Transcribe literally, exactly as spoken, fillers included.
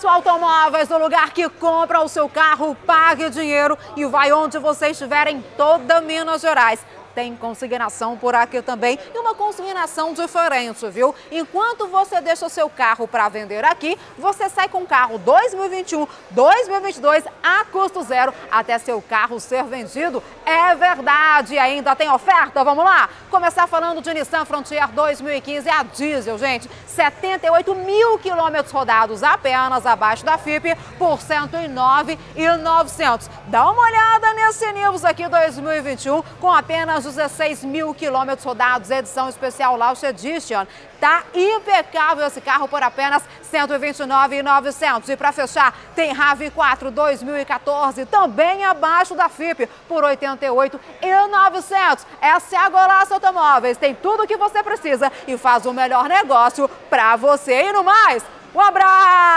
Abraço Automóveis, no lugar que compra o seu carro, pague dinheiro e vai onde você estiver em toda Minas Gerais. Tem consignação por aqui também e uma consignação diferente, viu? Enquanto você deixa o seu carro para vender aqui, você sai com o carro dois mil e vinte e um, dois mil e vinte e dois a custo zero até seu carro ser vendido. É verdade, ainda tem oferta, vamos lá? Começar falando de Nissan Frontier dois mil e quinze, é a diesel, gente. setenta e oito mil quilômetros rodados apenas abaixo da F I P por cento e nove mil e novecentos. Dá uma olhada nesse Nivus aqui dois mil e vinte e um com apenas dezesseis mil quilômetros rodados, edição especial Launch Edition. Tá impecável esse carro por apenas cento e vinte e nove mil e novecentos. E para fechar, tem RAV quatro dois mil e quatorze, também abaixo da F I P, por oitenta e oito mil e novecentos. Essa é a Golaço Automóveis, tem tudo o que você precisa e faz o melhor negócio para você. E no mais, um abraço!